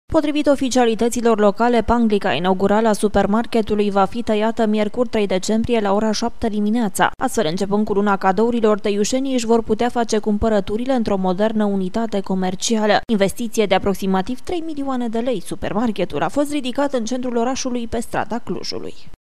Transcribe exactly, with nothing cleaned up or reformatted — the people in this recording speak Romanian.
Potrivit oficialităților locale, panglica inaugurală a supermarketului va fi tăiată miercuri trei decembrie la ora șapte dimineața. Astfel, începând cu luna cadourilor, tăiușenii își vor putea face cumpărăturile într-o modernă unitate comercială. Investiție de aproximativ trei milioane de lei, supermarketul a fost ridicat în centrul orașului pe strada Clujului.